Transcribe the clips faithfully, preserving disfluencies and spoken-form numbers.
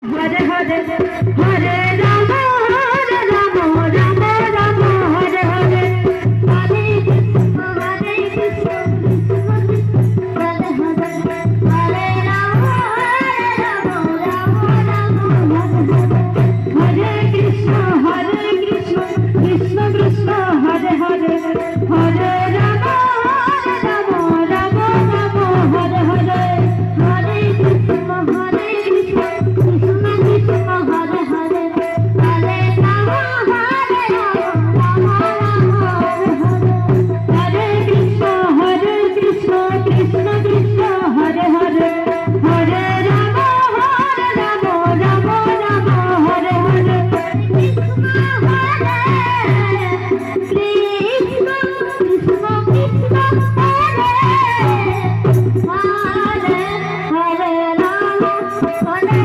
Hare Hare Hare Ram Hare Ram Ram Ram Hare Hare Hare Krishna Hare Krishna Hare Hare Hare Ram Hare Ram Ram Ram Hare Krishna Hare Krishna Krishna Krishna Hare Hare Hare Ram Hare Ram Ram Ram Hare Hare Hare Krishna Hare Krishna Krishna Krishna Hare Hare Hare Ram Hare Ram Ram Ram Hare Hare Krishna Hare Krishna Krishna Krishna Hare Hare Hare Ram Hare Ram Ram Ram Hare Hare Krishna Hare Krishna Krishna Krishna Hare Hare Hare Ram Hare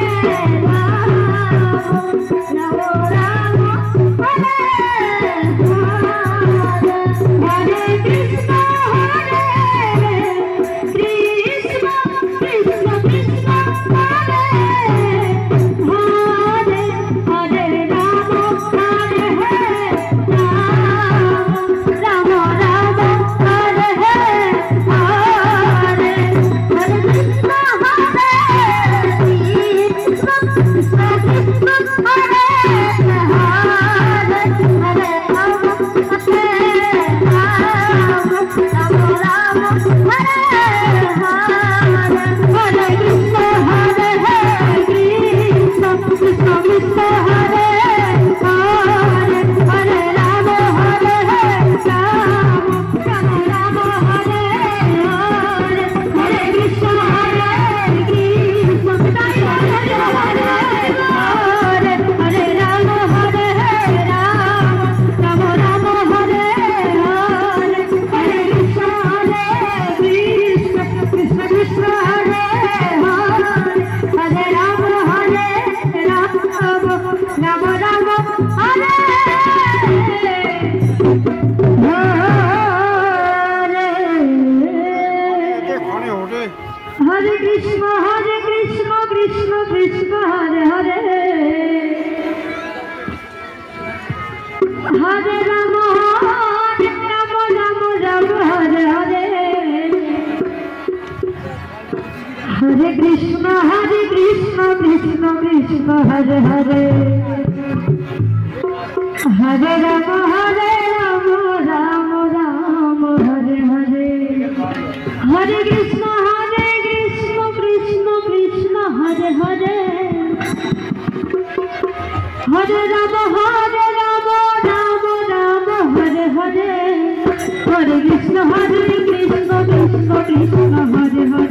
Hare Krishna Hare Krishna Krishna Krishna Hare Hare Hare Ram Hare Ram Ram Ram Hare Hare Hare Krishna Hare Krishna Krishna Krishna Hare Hare Hare Ram Hare Ram Ram Ram Hare Hare Hare Krishna Hare Krishna Krishna Krishna Hare Hare Hare Ram Hare Ram Ram Ram Hare Hare Hare Krishna Hare Krishna Krishna Krishna Hare Hare